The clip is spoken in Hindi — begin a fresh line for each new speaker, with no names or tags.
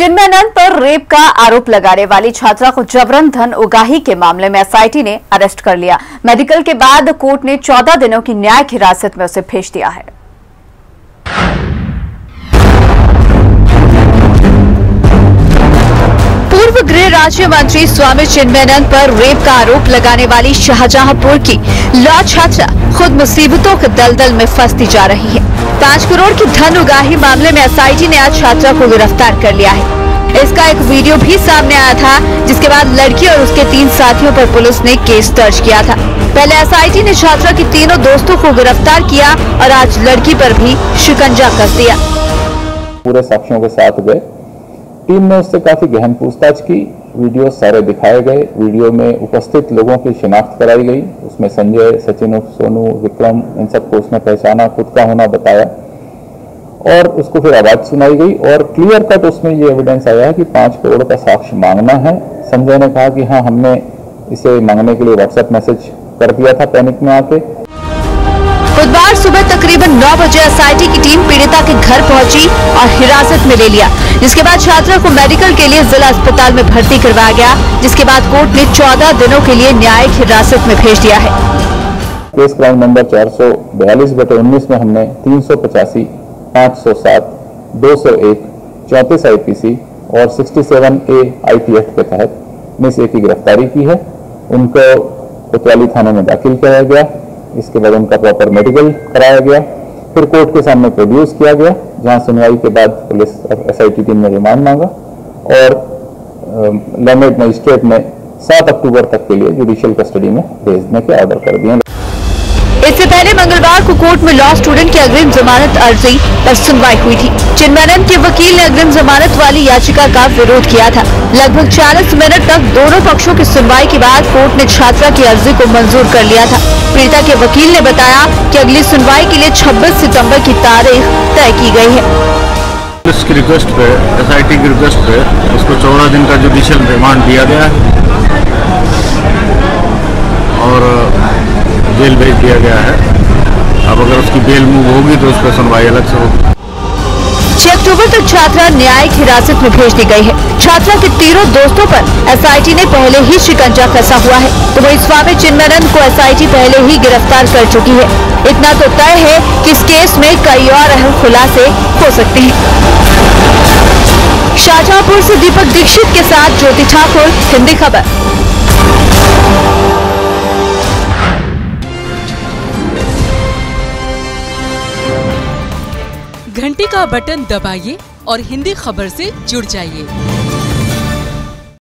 चिन्मयानंद पर रेप का आरोप लगाने वाली छात्रा को जबरन धन उगाही के मामले में एसआईटी ने अरेस्ट कर लिया। मेडिकल के बाद कोर्ट ने 14 दिनों की न्यायिक हिरासत में उसे भेज दिया है। पूर्व गृह राज्य मंत्री स्वामी चिन्मयानंद पर रेप का आरोप लगाने वाली शाहजहांपुर की लॉ छात्रा खुद मुसीबतों के दलदल में फंसती जा रही है। 5 करोड़ की धन उगाही मामले में एसआईटी ने आज छात्रा को गिरफ्तार कर लिया है। इसका एक वीडियो भी सामने आया था, जिसके बाद लड़की और उसके 3 साथियों पर पुलिस ने केस दर्ज किया था। पहले एसआईटी ने छात्रा के तीनों दोस्तों को गिरफ्तार किया और आज लड़की पर भी शिकंजा कस दिया।
पूरे साक्ष्यों के साथ गए, टीम ने उससे काफी गहन पूछताछ की। वीडियो सारे दिखाए गए, वीडियो में उपस्थित लोगों की शिनाख्त कराई गई। उसमें संजय, सचिन, सोनू, विक्रम, इन सबको उसने पहचाना, खुद का होना बताया और उसको फिर आवाज सुनाई गई और क्लियर कट उसमें ये एविडेंस आया है कि 5 करोड़ का साक्ष्य मांगना है। संजय ने कहा कि हाँ, हमने इसे मांगने के लिए व्हाट्सएप मैसेज कर दिया था पैनिक में आके।
बुधवार सुबह तकरीबन 9 बजे एसआईटी की टीम पीड़िता के घर पहुंची और हिरासत में ले लिया, जिसके बाद छात्रा को मेडिकल के लिए जिला अस्पताल में भर्ती करवाया गया, जिसके बाद कोर्ट ने 14 दिनों के लिए न्यायिक हिरासत में भेज दिया है।
केस क्राइम नंबर 442/19 में हमने 385, 507, 201, 34 आईपीसी और 67A आईटी एक्ट के तहत मिस ए की गिरफ्तारी की है। उनको कोतवाली थाने में दाखिल कराया गया। इसके बाद उनका प्रॉपर मेडिकल कराया गया, फिर कोर्ट के सामने प्रोड्यूस किया गया, जहां सुनवाई के बाद पुलिस एसआईटी टीम ने रिमांड मांगा और लैंडेड मजिस्ट्रेट ने 7 अक्टूबर तक के लिए जुडिशियल कस्टडी में भेजने के ऑर्डर कर दिए।
इससे पहले मंगलवार को कोर्ट में लॉ स्टूडेंट की अग्रिम जमानत अर्जी पर सुनवाई हुई थी। चिन्मयानंद के वकील ने अग्रिम जमानत वाली याचिका का विरोध किया था। लगभग 40 मिनट तक दोनों पक्षों की सुनवाई के बाद कोर्ट ने छात्रा की अर्जी को मंजूर कर लिया था। पीड़िता के वकील ने बताया कि अगली सुनवाई के लिए 26 सितंबर की तारीख तय की गई है।
पुलिस की रिक्वेस्ट पे, एसआईटी की रिक्वेस्ट पे उसको 14 दिन का जुडिशियल रिमांड दिया गया है और जेल भेज दिया गया है। अब अगर उसकी बेल मूव होगी तो उस पर सुनवाई अलग से होगी।
6 अक्टूबर तक छात्रा न्यायिक हिरासत में भेज दी गई है। छात्रा के तीनों दोस्तों पर एसआईटी ने पहले ही शिकंजा कसा हुआ है, तो वही स्वामी चिन्मयानंद को एसआईटी पहले ही गिरफ्तार कर चुकी है। इतना तो तय है कि इस केस में कई और अहम खुलासे हो सकते हैं। शाहजहांपुर से दीपक दीक्षित के साथ ज्योति ठाकुर, हिंदी खबर।
घंटी का बटन दबाइए और हिंदी खबर से जुड़ जाइए।